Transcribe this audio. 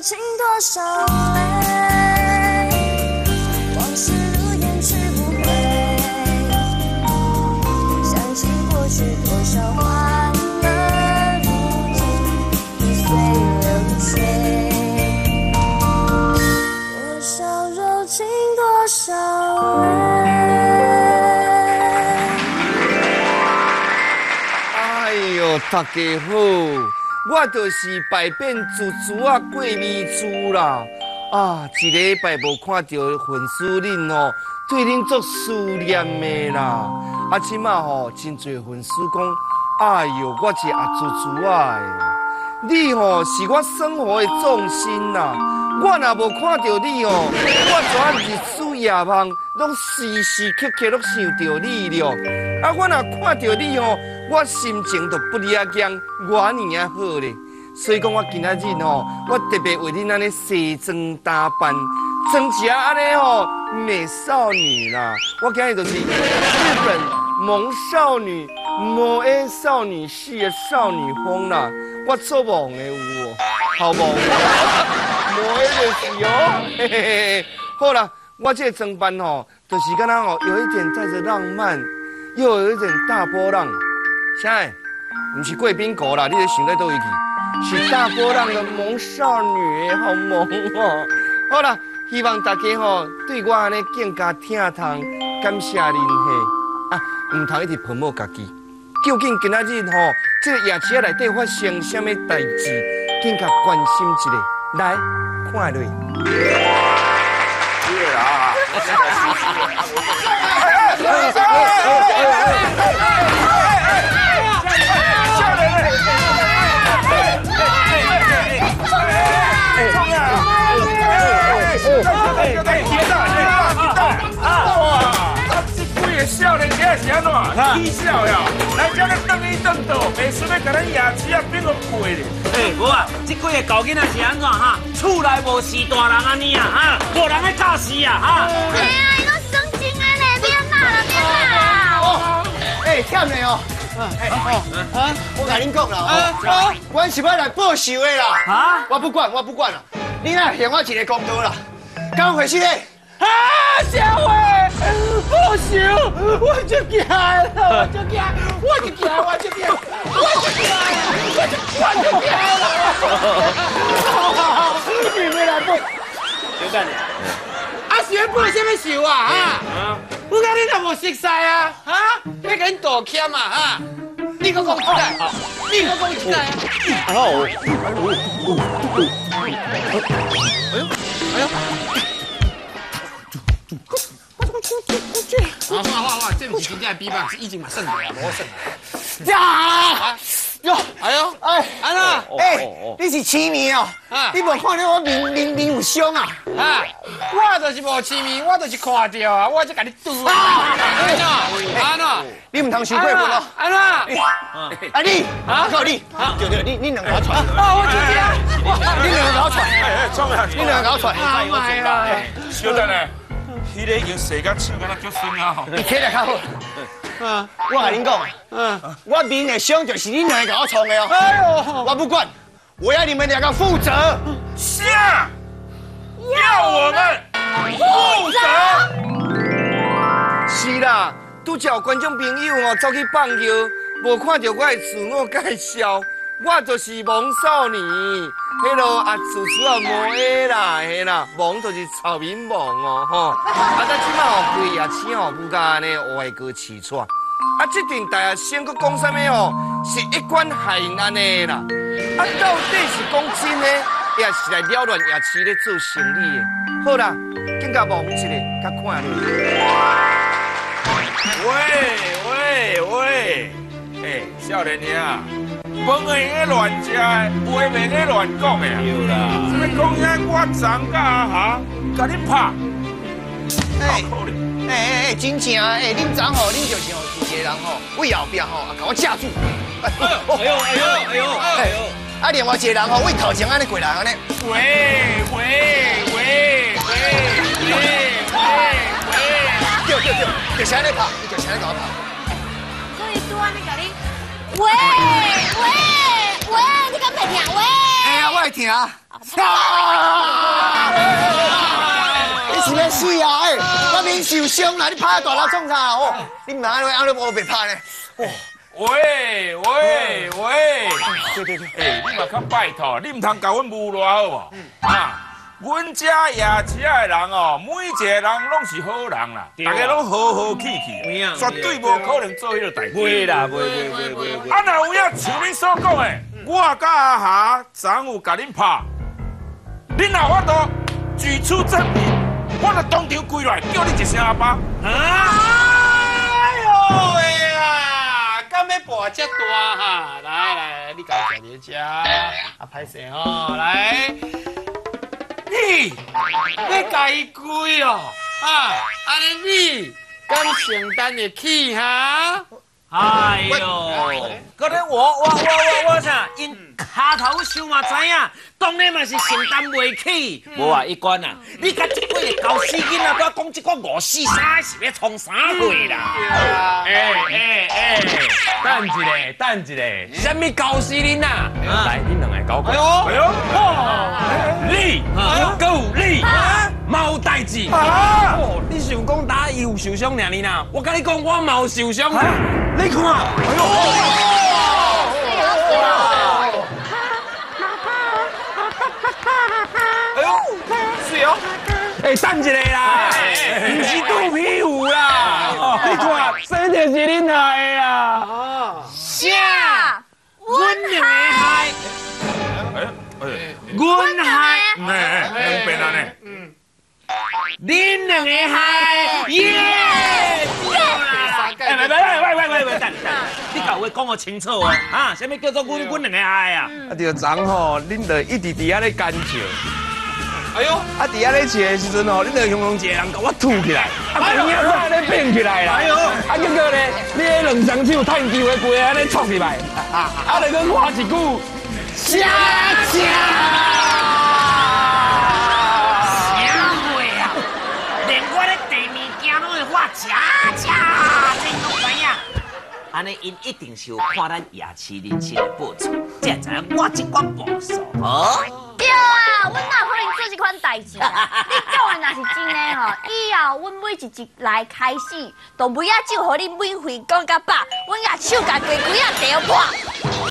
情多少泪，往事如烟去不回。想起过去多少欢乐，如今已随流水。多少柔情多少泪。 哎呦，大家好！我就是百变猪猪啊，过米猪啦！啊，一礼拜无看到粉丝恁哦，对恁作思念的啦。啊，即马吼真侪粉丝讲，哎呦，我是阿猪猪啊的，你吼是我生活的重心啦。我若无看到你哦，我怎日子夜梦拢时时刻刻拢想到你了。啊，我若看到你哦，我心情就不一样，偌尼啊好咧。所以讲，我今仔日哦，我特别为恁安尼西装打扮，装一下安尼哦美少女啦。我今日就是日本萌少女、萌 A 少女系的少女风啦。我做梦的有哦，好梦。萌 A 就是哦，嘿嘿嘿。好啦，我这个装扮哦，就是敢若哦，有一点带着浪漫。又有一点大波浪，现在不是贵宾狗啦，你在想在倒位去？是大波浪的萌少女，好萌哦！好啦，希望大家吼对我安尼更加疼痛，感谢恁嘿。啊，唔通一直喷墨家己。究竟今仔日吼，这个夜市内底发生什么代志，更加关心一下。来，看落。对啊。少年家是安怎？起笑呀！来这个蹬一蹬倒，袂输要甲咱夜市啊变个贵咧。 无啊，这几个狗囡仔是安怎哈？厝内无事大人安尼啊哈，无人来教事啊哈。 哎呀，伊拢神经的咧，别骂了，别骂了。 哎，忝咧哦。我甲恁讲啦，阮是要来报仇的啦。啊！我不管啦，你来还我一个公道啦。刚回去咧。啊，小伟，报仇！我就惊了，我就惊了。我就惊了。好，你们来报。 就干你。 啊，是报什么仇啊？啊！我讲你都无熟悉啊！啊！要甲恁道歉啊！啊！你讲出来，你讲出来。哎呦！哇！这不是真正比吧？是已经嘛胜过啊，无胜。呀！哟！哎呦！哎，安娜，你是痴迷哦？你无看到我面有伤啊？我就是无痴迷，我就是看到啊，我才甲你拄啊！安娜，你唔通伤过分咯？安娜，你，靠你，对，你两个传。我知啊，你两个传，你两个传。妈呀！ 小等咧。迄个已经洗甲手，敢若足酸啊！ 你起来较好。我甲恁讲，我面的伤就是恁两个给我创的哦。哎呦，我不管，我要你们两个负责。 下，要我们负责。 是啦，拄则有观众朋友哦走去放尿，无看到我的自我介绍，我就是萌少女。迄落啊，主持啊萌 A 啦，嘿啦，萌就是草民萌哦，吼。啊，咱即摆哦，规夜市哦，不甲安尼外国市出。啊，这阵大学生佫讲啥物哦，是一管害咱的啦。啊，到底是讲真的，也是来扰乱夜市咧做生意的？好啦，更加萌一个，甲看落。 喂，少年兄啊！饭会用乱食的，话袂用乱讲的啊！有啦，什么讲遐我长甲哈，甲你拍。 真正恁长吼，恁就是吼一个人吼，为后壁吼，甲我架住。哎呦！啊，另外一个人吼，为头前安尼过来安尼。喂！就谁在拍？你就谁在搞拍？ 所以拄安尼甲你，喂，你敢袂听喂？ 哎呀，我会疼。你是要死啊？哎，我面受伤啦，你拍大佬创啥？哦，你唔安尼乌白拍呢？ 喂，对，哎，你嘛较拜托，你唔通甲阮侮赖好无？啊，阮遮夜车的人哦，每一个人拢是好人啦，大家拢和和气气，绝对无可能做迄个代志。 袂啦，袂。 啊，若有影像你所讲的，我甲阿霞昨有甲恁拍，恁若法度举出证明，我就当场跪来叫你一声阿爸。 哎呦喂啊！敢要博遮大哈？来，你家己食啊，歹势吼，来，你要家己跪哦，啊，安尼你敢承担得起哈？哎呦，可能我啥？因骹头想嘛知影，当然嘛是承担袂起。无啊，一关啊，你甲这几个搞死囡仔，搁讲这个54、3是要创啥货啦？等一下，什么搞死囡仔？来，恁两个搞讲。哎呦，你，搁有你，冇代志。你想讲打伊有受伤尔呢呐？我甲你讲，我冇受伤。你看，哎呦！是哦，哎，等一下啦，不是肚皮舞啦，你看，这就是恁害的啊！啥？阮两个害？阮害？ 两边啊呢？ 恁两个害？耶！喂，等，你搞话讲我清楚哦，啊，什么叫做阮两个害啊？ 啊，就昨吼，恁就一直伫遐咧干笑。哎呦！啊，伫遐咧笑的时阵吼，恁就形容一个人甲我吐起来，啊，整个仔咧变起来啦。哎呦！啊，结果咧，你迄两双手趁机会背安尼戳起来，啊，就搁夸一句，啥？安尼因一定是有看咱夜市人生的报酬，才知影我这款步数，哦。 对啊，阮哪可能做这款代志啊？你讲的若是真的吼，以后阮每一集来开始，都每仔酒互你每回讲甲饱，阮也手甲规规啊掉破。